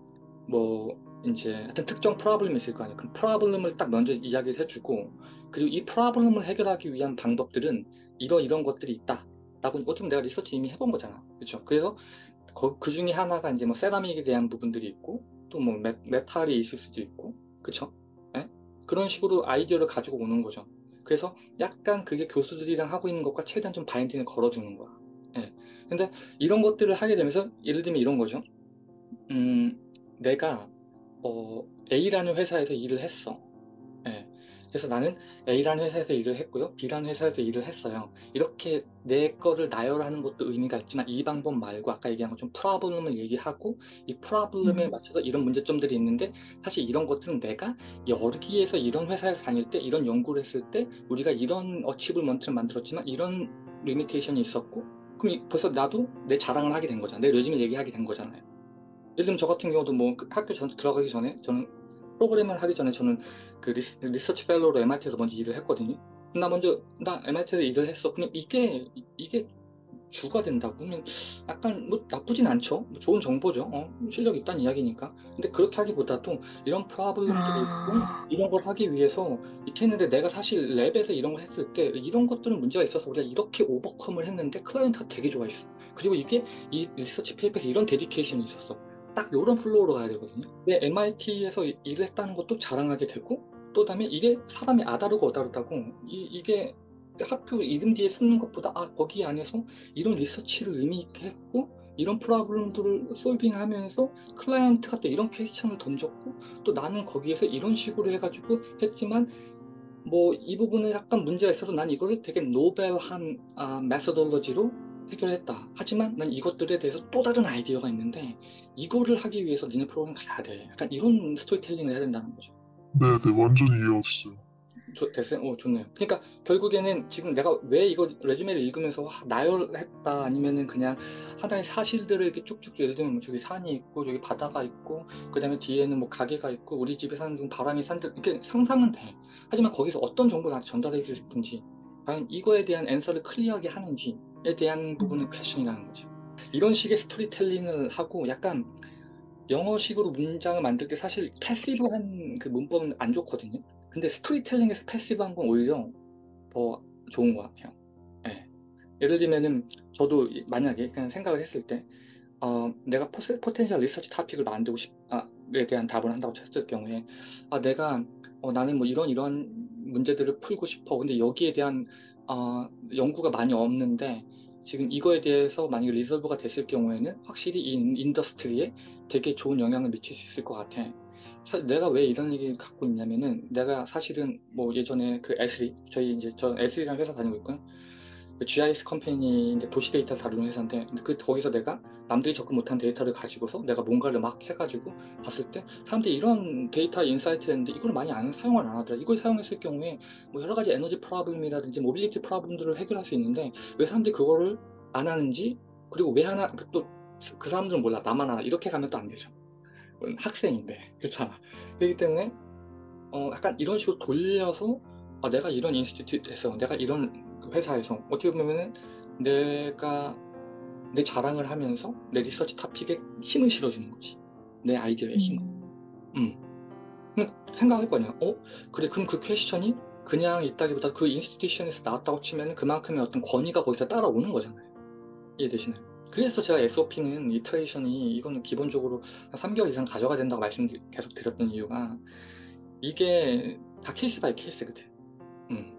뭐 이제 하여튼 특정 프로블럼이 있을 거 아니에요. 그 프로블럼을 딱 먼저 이야기를 해주고, 그리고 이 프로블럼을 해결하기 위한 방법들은 이런 이런 것들이 있다 라고, 어떻게 보면 내가 리서치 이미 해본 거잖아. 그렇죠? 그래서 그 중에 하나가 이제 뭐 세라믹에 대한 부분들이 있고, 또 뭐 메탈이 있을 수도 있고, 그쵸? 예? 그런 식으로 아이디어를 가지고 오는 거죠. 그래서 약간 그게 교수들이랑 하고 있는 것과 최대한 좀 바인딩을 걸어주는 거야. 예. 근데 이런 것들을 하게 되면서 예를 들면 이런 거죠. 음, 내가 어, A라는 회사에서 일을 했어. 예. 그래서 나는 A라는 회사에서 일을 했고요. B라는 회사에서 일을 했어요. 이렇게 내 거를 나열하는 것도 의미가 있지만, 이 방법 말고 아까 얘기한 것처럼 프로블럼을 얘기하고, 이 프로블럼에 음. 맞춰서 이런 문제점들이 있는데, 사실 이런 것들은 내가 여기에서 이런 회사에서 다닐 때 이런 연구를 했을 때 우리가 이런 어치브먼트를 만들었지만 이런 리미테이션이 있었고, 그럼 이- 벌써 나도 내 자랑을 하게 된 거잖아. 내 레즈메 얘기하게 된 거잖아요. 예를 들면 저 같은 경우도 뭐 그 학교 전 들어가기 전에, 저는 프로그램을 하기 전에 저는 그 리스, 리서치 펠로우로 엠아이티에서 먼저 일을 했거든요. 나 먼저 나 엠아이티에서 일을 했어. 그냥 이게 이게 주가 된다고 그러면 약간 뭐 나쁘진 않죠. 뭐 좋은 정보죠. 어, 실력 있다는 이야기니까. 근데 그렇게 하기보다도 이런 프로블럼들이 있고 아. 이런 걸 하기 위해서 이렇게 했는데, 내가 사실 랩에서 이런 걸 했을 때 이런 것들은 문제가 있어서 우리가 이렇게 오버컴을 했는데 클라이언트가 되게 좋아했어. 그리고 이게 이 리서치 페이퍼에서 이런 데디케이션이 있었어. 딱 이런 플로우로 가야 되거든요. 근데 엠아이티에서 일을 했다는 것도 자랑하게 되고, 또 다음에 이게 사람이 아다르고 어다르다고, 이, 이게 학교 이름 뒤에 쓰는 것보다 아 거기 안에서 이런 리서치를 의미 있게 했고, 이런 프로블럼들을 솔빙하면서 클라이언트가 또 이런 퀘스천을 던졌고, 또 나는 거기에서 이런 식으로 해가지고 했지만 뭐 이 부분에 약간 문제가 있어서 난 이거를 되게 노벨한 아, 메소돌로지로 해결했다. 하지만 난 이것들에 대해서 또 다른 아이디어가 있는데 이거를 하기 위해서 니네 프로그램 가야 돼. 약간 이런 스토리텔링을 해야 된다는 거죠. 네네, 완전히 이해가 됐어요. 좋, 됐어요? 오, 좋네요. 그러니까 결국에는 지금 내가 왜 이거 레주메를 읽으면서 와, 나열했다, 아니면은 그냥 하나의 사실들을 이렇게 쭉쭉, 예를 들면 뭐 저기 산이 있고 여기 바다가 있고 그 다음에 뒤에는 뭐 가게가 있고 우리 집에 사는 중 바람이 산들, 이렇게 상상은 돼. 하지만 거기서 어떤 정보를 나한테 전달해 주고 싶은지, 과연 이거에 대한 앤서를 클리어하게 하는지에 대한 부분은 퀘스천이라는 거죠. 이런 식의 스토리텔링을 하고, 약간 영어식으로 문장을 만들 때 사실 패시브한 그 문법은 안 좋거든요. 근데 스토리텔링에서 패시브한 건 오히려 더 좋은 것 같아요. 예. 예를 들면은 저도 이- 만약에 그냥 생각을 했을 때, 어, 내가 포스, 포텐셜 리서치 토픽을 만들고 싶에 대한 답을 한다고 쳤을 경우에, 아, 내가 어, 나는 뭐 이런 이런 문제들을 풀고 싶어. 근데 여기에 대한 어, 연구가 많이 없는데, 지금 이거에 대해서 만약에 리solve가 됐을 경우에는 확실히 이 인더스트리에 되게 좋은 영향을 미칠 수 있을 것 같아. 사실 내가 왜 이런 얘기를 갖고 있냐면은, 내가 사실은 뭐 예전에 그 에스리, 저희 이제 저 에스리라는 회사 다니고 있고요. 그 지아이에스 컴퍼니인데 도시 데이터를 다루는 회사인데, 근데 그 거기서 내가 남들이 접근 못한 데이터를 가지고서 내가 뭔가를 막 해가지고 봤을 때 사람들이 이런 데이터 인사이트였는데 이걸 많이 안 사용을 안 하더라. 이걸 사용했을 경우에 뭐 여러 가지 에너지 프로블럼이라든지 모빌리티 프로블럼들을 해결할 수 있는데 왜 사람들이 그거를 안 하는지, 그리고 왜 하나, 또 그 사람들은 몰라, 나만 하나, 이렇게 가면 또 안 되죠. 학생인데, 그렇잖아. 그렇기 때문에 어, 약간 이런 식으로 돌려서, 아, 내가 이런 인스티튜트에서, 내가 이런 회사에서 어떻게 보면은 내가 내 자랑을 하면서 내 리서치 토픽에 힘을 실어주는 거지. 내 아이디어에 힘을. 음. 그럼 생각할 거 아니야. 어? 그래, 그럼 그 퀘스천이 그냥 있다기보다 그 인스티튜션에서 나왔다고 치면 그만큼의 어떤 권위가 거기서 따라오는 거잖아요. 이해되시나요? 그래서 제가 에스오피는 이터레이션이 이거는 기본적으로 한 삼 개월 이상 가져가야 된다고 말씀 계속 드렸던 이유가 이게 다 케이스 바이 케이스거든. 음.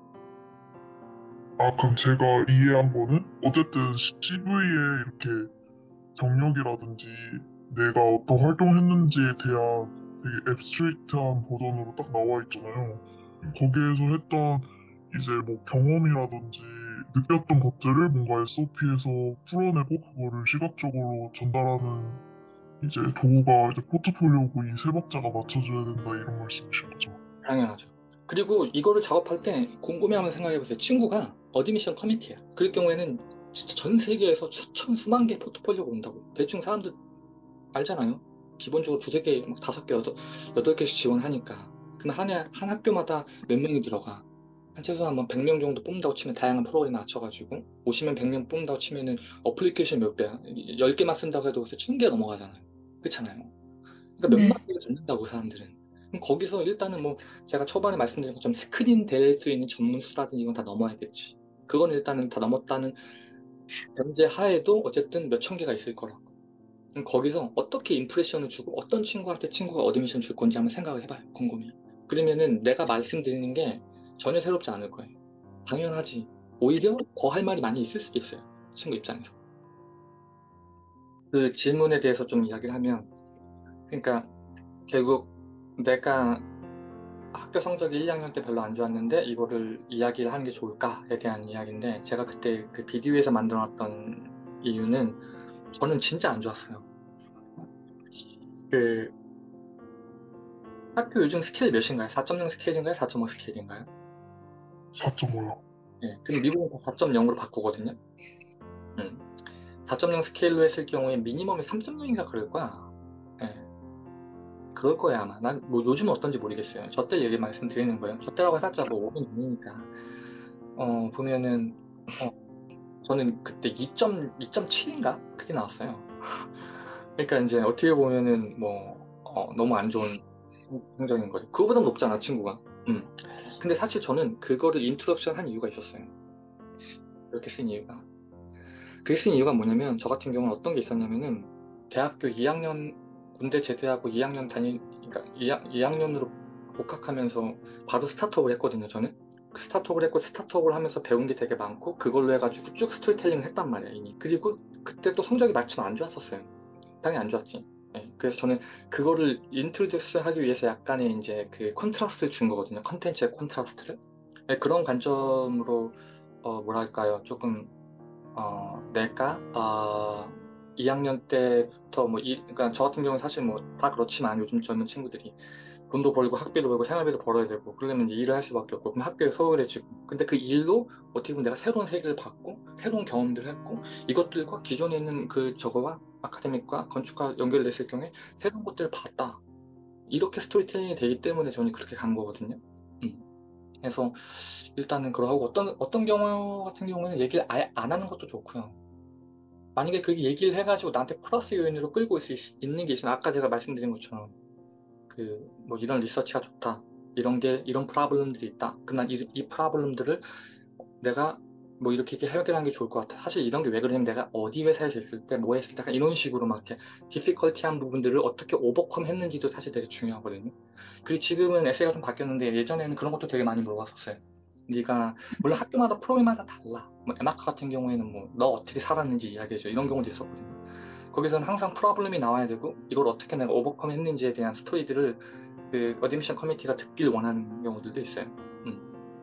아, 그럼 제가 이해한 거는 어쨌든 씨브이에 이렇게 경력이라든지 내가 어떤 활동했는지에 대한 되게 앱스트릭트한 버전으로 딱 나와 있잖아요. 거기에서 했던 이제 뭐 경험이라든지 느꼈던 것들을 뭔가 에스오피에서 풀어내고 그거를 시각적으로 전달하는 이제 도구가 이제 포트폴리오고 이 세 박자가 맞춰줘야 된다 이런 말씀이신 거죠. 당연하죠. 그리고 이거를 작업할 때 곰곰이하면 생각해보세요. 친구가 어드미션 커미티야. 그럴 경우에는 진짜 전 세계에서 수천 수만 개 포트폴리오가 온다고. 대충 사람들 알잖아요. 기본적으로 두세 개, 막 다섯 개, 여덟, 여덟 개씩 지원하니까. 그럼 한, 해, 한 학교마다 몇 명이 들어가. 한 최소한 뭐 백 명 정도 뽑는다고 치면 다양한 프로그램에 맞춰가지고 오시면 백 명 뽑는다고 치면은 어플리케이션 몇 배야. 열 개만 쓴다고 해도 천 개 넘어가잖아요. 그렇잖아요. 그러니까 몇만 네. 개를 듣는다고 사람들은. 그럼 거기서 일단은 뭐 제가 초반에 말씀드린 것처럼 스크린 될 수 있는 전문수라든지 이건 다 넘어야겠지. 그건 일단은 다 넘었다는 전제 하에도 어쨌든 몇 천 개가 있을 거라고. 그럼 거기서 어떻게 임프레션을 주고 어떤 친구한테 친구가 어드미션 줄 건지 한번 생각을 해봐요. 곰곰이. 그러면은 내가 말씀드리는 게 전혀 새롭지 않을 거예요. 당연하지. 오히려 더 할 말이 많이 있을 수도 있어요. 친구 입장에서. 그 질문에 대해서 좀 이야기를 하면 그러니까 결국 내가 학교 성적이 일, 이 학년 때 별로 안 좋았는데 이거를 이야기를 하는 게 좋을까에 대한 이야기인데 제가 그때 그 비디오에서 만들어놨던 이유는 저는 진짜 안 좋았어요. 그 학교 요즘 스케일 몇인가요? 사 점 영 스케일인가요? 사 점 오 스케일인가요? 사 점 오요. 예, 근데 미국은 다 사 점 영으로 바꾸거든요. 음. 사 점 영 스케일로 했을 경우에 미니멈이 삼 점 영인가 그럴 거야. 예. 그럴 거야 아마. 난 뭐 요즘은 어떤지 모르겠어요. 저 때 얘기 말씀드리는 거예요. 저 때라고 해봤자 뭐 오 년 전이니까. 어 보면은 어, 저는 그때 이 점 칠인가 그게 나왔어요. 그러니까 이제 어떻게 보면은 뭐 어, 너무 안 좋은 성적인 거죠. 그거보다 높잖아 친구가. 음. 근데 사실 저는 그거를 인트로덕션 한 이유가 있었어요. 이렇게 쓴 이유가. 그게 쓴 이유가 뭐냐면 저 같은 경우는 어떤 게 있었냐면은 대학교 이 학년 군대 제대하고 이 학년 다니 그러니까 이 학년으로 복학하면서 바로 스타트업을 했거든요. 저는 그 스타트업을 했고 스타트업을 하면서 배운 게 되게 많고 그걸로 해가지고 쭉 스토리텔링을 했단 말이야 이미. 그리고 그때 또 성적이 마침 안 좋았었어요. 당연히 안 좋았지. 예, 그래서 저는 그거를 인트로듀스 하기 위해서 약간의 이제 그 컨트라스트를 준 거거든요. 컨텐츠의 컨트라스트를. 예, 그런 관점으로 어, 뭐랄까요 조금 어, 내가 어, 이 학년 때부터 뭐 이, 그러니까 저 같은 경우는 사실 뭐 다 그렇지만 요즘 젊은 친구들이 돈도 벌고 학비도 벌고 생활비도 벌어야 되고 그러려면 이제 일을 할 수밖에 없고 그럼 학교에 소홀해지고 근데 그 일로 어떻게 보면 내가 새로운 세계를 받고 새로운 경험들을 했고 이것들과 기존에 있는 그 저거와 아카데믹과 건축과 연결됐을 경우에 새로운 것들을 봤다 이렇게 스토리텔링이 되기 때문에 저는 그렇게 간 거거든요. 음. 그래서 일단은 그러고 어떤 어떤 경우 같은 경우는 얘기를 아예 안 하는 것도 좋고요. 만약에 그렇게 얘기를 해가지고 나한테 플러스 요인으로 끌고 있을 수 있는 게 있으면 아까 제가 말씀드린 것처럼 그 뭐 이런 리서치가 좋다 이런 게 이런 프로블럼들이 있다 그난 이, 이 프로블럼들을 내가 뭐 이렇게 이렇게 해결하는 게 좋을 것 같아. 사실 이런 게 왜 그러냐면 내가 어디 회사에서 있을 때 뭐 했을 때 약간 이런 식으로 막 이렇게 디피컬티한 부분들을 어떻게 오버컴 했는지도 사실 되게 중요하거든요. 그리고 지금은 에세이가 좀 바뀌었는데 예전에는 그런 것도 되게 많이 물어봤었어요. 네가 물론 학교마다 프로그램마다 달라. 뭐 에마크 같은 경우에는 뭐 너 어떻게 살았는지 이야기해줘 이런 경우도 있었거든요. 거기서는 항상 프로블럼이 나와야 되고 이걸 어떻게 내가 오버컴 했는지에 대한 스토리들을 그 어드미션 커미티가 듣길 원하는 경우들도 있어요. 음.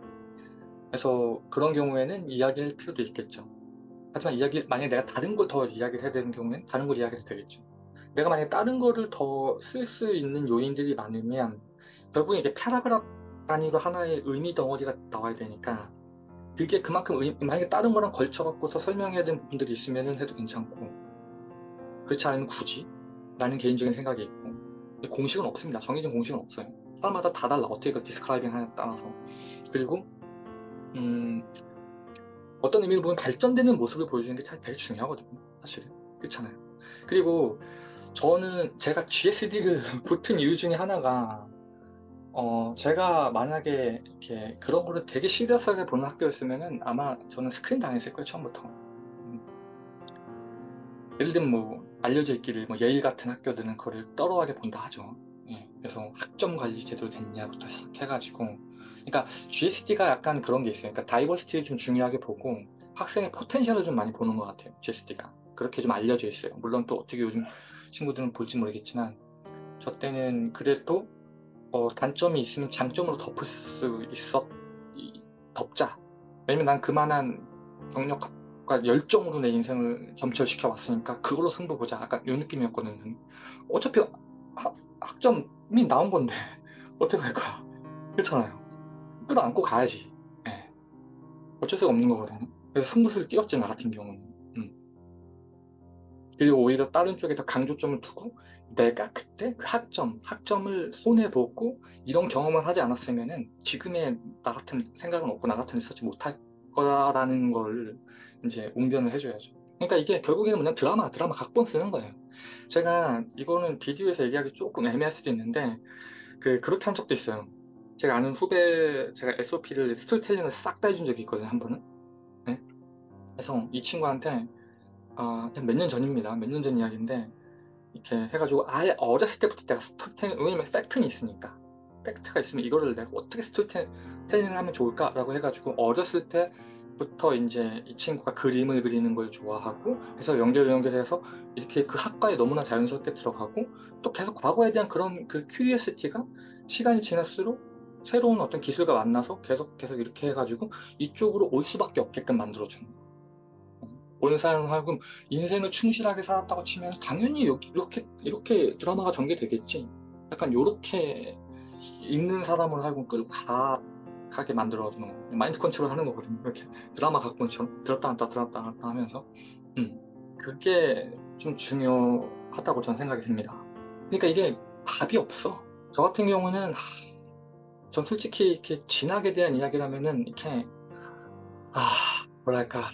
그래서 그런 경우에는 이야기할 필요도 있겠죠. 하지만 이야기 만약에 내가 다른 걸 더 이야기를 해야 되는 경우에는 다른 걸 이야기해도 되겠죠. 내가 만약에 다른 거를 더 쓸 수 있는 요인들이 많으면 결국에 이제 패러그래프 단위로 하나의 의미 덩어리가 나와야 되니까 그게 그만큼 의, 만약에 다른 거랑 걸쳐갖고서 설명해야 되는 부분들이 있으면 해도 괜찮고 그렇지 않으면 굳이? 라는 개인적인 생각이 있고 공식은 없습니다. 정해진 공식은 없어요. 사람마다 다 달라. 어떻게 그 디스크라이빙 하냐에 따라서. 그리고 음, 어떤 의미로 보면 발전되는 모습을 보여주는 게 되게 중요하거든요. 사실은. 그렇잖아요. 그리고 저는 제가 지에스디를 붙은 이유 중에 하나가 어 제가 만약에 이렇게 그런 거를 되게 시리어스하게 보는 학교였으면은 아마 저는 스크린 당했을 거예요, 처음부터. 음. 예를 들면 뭐 알려져 있기를 뭐 예일 같은 학교들은 그거를 떨어하게 본다 하죠. 예. 그래서 학점 관리 제대로 됐냐부터 시작해가지고, 그러니까 지에스디가 약간 그런 게 있어요. 그러니까 다이버시티를 좀 중요하게 보고 학생의 포텐셜을 좀 많이 보는 것 같아요. 지에스디가 그렇게 좀 알려져 있어요. 물론 또 어떻게 요즘 친구들은 볼지 모르겠지만 저 때는 그래도 어, 단점이 있으면 장점으로 덮을 수 있어 이- 덮자. 왜냐면 난 그만한 경력과 열정으로 내 인생을 점철시켜 왔으니까 그걸로 승부 보자. 약간 이 느낌이었거든요. 어차피 학, 학점이 나온 건데 어떻게 할 거야? 그렇잖아요. 끌어안고 가야지. 예. 어쩔 수가 없는 거거든요. 그래서 승부수를 띄웠지, 나 같은 경우는. 음. 그리고 오히려 다른 쪽에 더 강조점을 두고 내가 그때 그 학점, 학점을 손해보고 이런 경험을 하지 않았으면은 지금의 나 같은 생각은 없고 나 같은 리서치 못할 거라는 걸 이제 웅변을 해줘야죠. 그러니까 이게 결국에는 그냥 드라마, 드라마 각본 쓰는 거예요. 제가 이거는 비디오에서 얘기하기 조금 애매할 수도 있는데 그 그렇게 한 적도 있어요. 제가 아는 후배, 제가 에스오피를 스토리텔링을 싹 다 해준 적이 있거든요, 한 번은. 네? 그래서 이 친구한테 아, 몇 년 전입니다. 몇 년 전 이야기인데 이렇게 해가지고 아예 어렸을 때부터 내가 스토리텔링, 왜냐면 팩트는 있으니까 팩트가 있으면 이거를 내가 어떻게 스토리텔링을 하면 좋을까라고 해가지고 어렸을 때부터 이제 이 친구가 그림을 그리는 걸 좋아하고 해서 연결 연결해서 이렇게 그 학과에 너무나 자연스럽게 들어가고 또 계속 과거에 대한 그런 그 큐리오시티가 시간이 지날수록 새로운 어떤 기술과 만나서 계속 계속 이렇게 해가지고 이쪽으로 올 수밖에 없게끔 만들어주는 거예요. 오는 사람하고 인생을 충실하게 살았다고 치면 당연히 여기 이렇게 이렇게 드라마가 전개되겠지. 약간 요렇게 있는 사람을 하고 끌고 가 가게 만들어주는 거. 마인드 컨트롤 하는 거거든요. 이렇게 드라마 각본처럼 들었다 놨다 들었다 놨다 하면서 음 그게 좀 중요하다고 저는 생각이 됩니다. 그러니까 이게 답이 없어. 저 같은 경우는 하, 전 솔직히 이렇게 진학에 대한 이야기라면은 이렇게 아 뭐랄까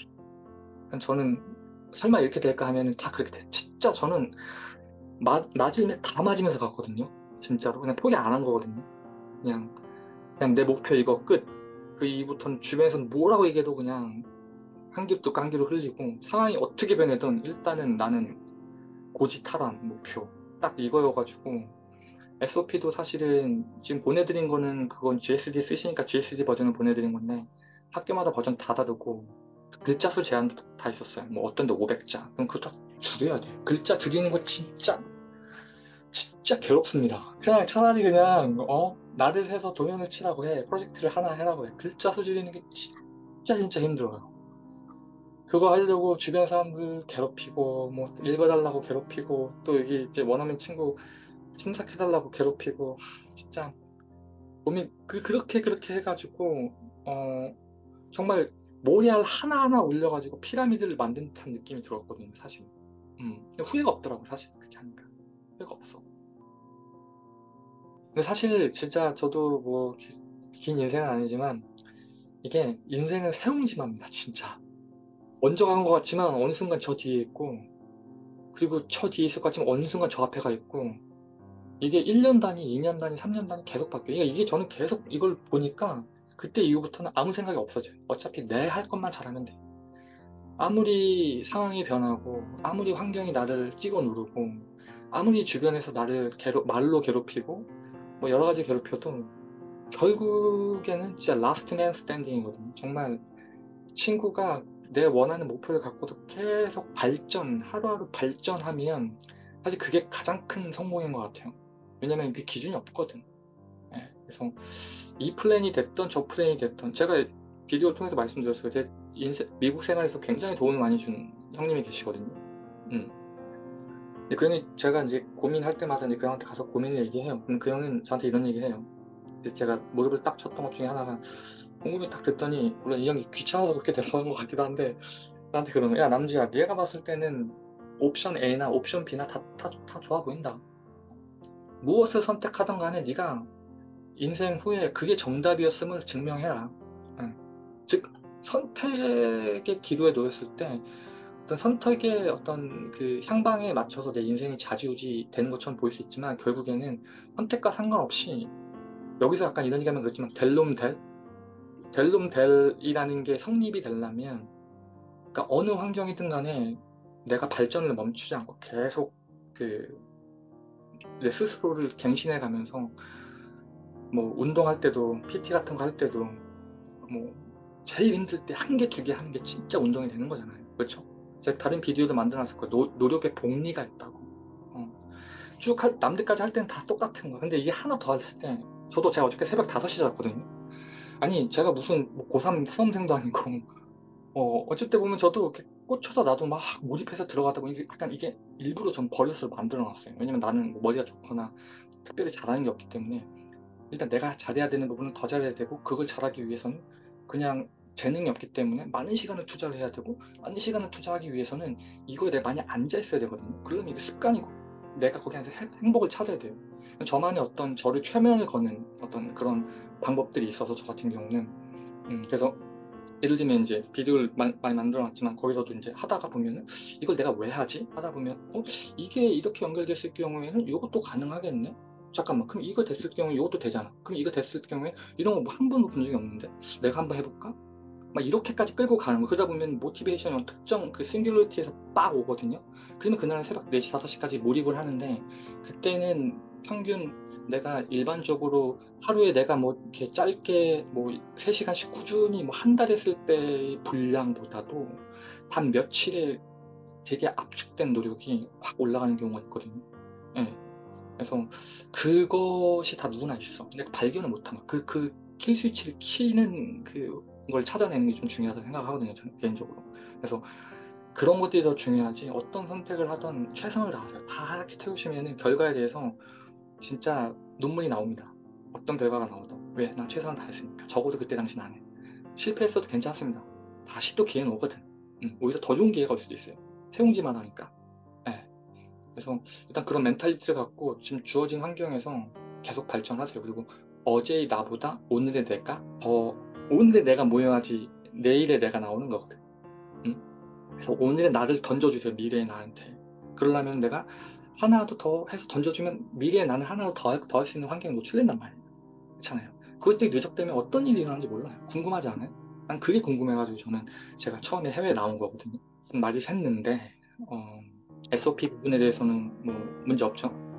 저는 설마 이렇게 될까 하면 다 그렇게 돼. 진짜 저는 맞, 맞으면 다 맞으면서 갔거든요. 진짜로. 그냥 포기 안 한 거거든요. 그냥, 그냥 내 목표 이거 끝. 그 이후부터는 주변에서 뭐라고 얘기해도 그냥 한 귀로 또 깐 귀로 흘리고 상황이 어떻게 변해든 일단은 나는 고지탈환 목표. 딱 이거여가지고 에스오피도 사실은 지금 보내드린 거는 그건 지에스디 쓰시니까 지에스디 버전을 보내드린 건데 학교마다 버전 다 다르고 글자 수 제한도 다 있었어요. 뭐 어떤 데 오백 자. 그럼 그거 다 줄여야 돼. 글자 줄이는 거 진짜 진짜 괴롭습니다. 그냥 차라리 그냥 어 나를 세서 도면을 치라고 해. 프로젝트를 하나 해라고 해. 글자 수 줄이는 게 진짜 진짜 힘들어요. 그거 하려고 주변 사람들 괴롭히고 뭐 읽어달라고 괴롭히고 또 여기 이제 원어민 친구 첨삭해달라고 괴롭히고 하, 진짜 고민 그 그렇게 그렇게 해가지고 어 정말 모래알 하나하나 올려가지고 피라미드를 만든 듯한 느낌이 들었거든요, 사실. 음, 후회가 없더라고, 사실. 그렇게 하니까. 후회가 없어. 근데 사실 진짜 저도 뭐 긴 인생은 아니지만 이게 인생은 새옹지마입니다, 진짜. 먼저 간 것 같지만 어느 순간 저 뒤에 있고 그리고 저 뒤에 있을 것 같지만 어느 순간 저 앞에 가 있고 이게 일 년 단위, 이 년 단위, 삼 년 단위 계속 바뀌어요. 그러니까 이게 저는 계속 이걸 보니까 그때 이후부터는 아무 생각이 없어져요. 어차피 내 할 것만 잘하면 돼. 아무리 상황이 변하고 아무리 환경이 나를 찍어 누르고 아무리 주변에서 나를 괴롭, 말로 괴롭히고 뭐 여러 가지 괴롭혀도 결국에는 진짜 라스트 맨 스탠딩이거든요. 정말 친구가 내 원하는 목표를 갖고도 계속 발전, 하루하루 발전하면 사실 그게 가장 큰 성공인 것 같아요. 왜냐면 그 기준이 없거든. 예, 그래서 이 플랜이 됐던 저 플랜이 됐던 제가 비디오를 통해서 말씀드렸어요. 제 인생, 미국 생활에서 굉장히 도움을 많이 준 형님이 계시거든요. 음. 근데 그 형이 제가 이제 고민할 때마다 이제 그 형한테 가서 고민을 얘기해요. 그럼 그 형은 저한테 이런 얘기를 해요. 근데 제가 무릎을 딱 쳤던 것 중에 하나가 궁금히 딱 듣더니 물론 이 형이 귀찮아서 그렇게 돼서 것 같기도 한데 나한테 그러는 거야. 야 남주야 내가 봤을 때는 옵션 A나 옵션 B나 다, 다, 다 좋아 보인다. 무엇을 선택하든 간에 네가 인생 후에 그게 정답이었음을 증명해라. 응. 즉 선택의 기로에 놓였을 때 어떤 선택의 어떤 그 향방에 맞춰서 내 인생이 좌지우지 되는 것처럼 보일 수 있지만 결국에는 선택과 상관없이 여기서 약간 이런 얘기하면 그렇지만 될 놈 될, 될 놈 될이라는 게 성립이 되려면 그러니까 어느 환경이든 간에 내가 발전을 멈추지 않고 계속 그 내 스스로를 갱신해 가면서 뭐 운동할 때도 피티 같은 거 할 때도 뭐 제일 힘들 때 한 개, 두 개 하는 게 진짜 운동이 되는 거잖아요. 그렇죠? 제가 다른 비디오도 만들어놨을 거예요. 노, 노력의 복리가 있다고. 어. 쭉 할, 남들까지 할 때는 다 똑같은 거야. 근데 이게 하나 더 했을 때 저도 제가 어저께 새벽 다섯 시에 잤거든요. 아니 제가 무슨 뭐 고삼 수험생도 아니고 어, 어쩔 때 보면 저도 이렇게 꽂혀서 나도 막 몰입해서 들어가다 보니 약간 이게 일부러 좀 버릇을 만들어 놨어요. 왜냐면 나는 뭐 머리가 좋거나 특별히 잘하는 게 없기 때문에 일단 내가 잘해야 되는 부분은 더 잘해야 되고 그걸 잘하기 위해서는 그냥 재능이 없기 때문에 많은 시간을 투자를 해야 되고 많은 시간을 투자하기 위해서는 이거에 내가 많이 앉아 있어야 되거든요. 그러면 이게 습관이고 내가 거기 안에서 행- 행복을 찾아야 돼요. 저만의 어떤 저를 최면을 거는 어떤 그런 방법들이 있어서 저 같은 경우는 음, 그래서 예를 들면 이제 비디오를 마- 많이 만들어 놨지만 거기서도 이제 하다가 보면은 이걸 내가 왜 하지? 하다 보면 어? 이게 이렇게 연결됐을 경우에는 이것도 가능하겠네? 잠깐만 그럼 이거 됐을 경우에 이것도 되잖아. 그럼 이거 됐을 경우에 이런 거 뭐 한 번도 본 적이 없는데 내가 한번 해볼까? 막 이렇게까지 끌고 가는 거 그러다 보면 모티베이션이 특정 그 싱귤러리티에서 빡 오거든요. 그러면 그날은 새벽 네 시, 다섯 시까지 몰입을 하는데 그때는 평균 내가 일반적으로 하루에 내가 뭐 이렇게 짧게 뭐 세 시간씩 꾸준히 뭐 한 달 했을 때의 분량보다도 단 며칠에 되게 압축된 노력이 확 올라가는 경우가 있거든요. 예. 그래서 그것이 다 누구나 있어. 내가 발견을 못하면 그, 그 킬 스위치를 키는 그걸 찾아내는 게 좀 중요하다고 생각하거든요. 저는 개인적으로. 그래서 그런 것들이 더 중요하지 어떤 선택을 하던 최선을 다하세요. 다 이렇게 태우시면 결과에 대해서 진짜 눈물이 나옵니다. 어떤 결과가 나오든 왜? 난 최선을 다했으니까. 적어도 그때 당시는 안 해. 실패했어도 괜찮습니다. 다시 또 기회는 오거든. 음, 오히려 더 좋은 기회가 올 수도 있어요. 세웅지만 하니까. 예. 그래서 일단 그런 멘탈리티를 갖고 지금 주어진 환경에서 계속 발전하세요. 그리고 어제의 나보다 오늘의 내가 더 오늘의 내가 모여야지 내일의 내가 나오는 거거든. 음? 그래서 오늘의 나를 던져주세요. 미래의 나한테. 그러려면 내가 하나라도 더 해서 던져주면 미래의 나는 하나라도 더 할 수 있는 환경에 노출된단 말이에요. 그렇잖아요. 그것들이 누적되면 어떤 일이 일어나는지 몰라요. 궁금하지 않아요? 난 그게 궁금해가지고 저는 제가 처음에 해외에 나온 거거든요. 좀 말이 샜는데 어, 에스오피 부분에 대해서는 뭐 문제 없죠.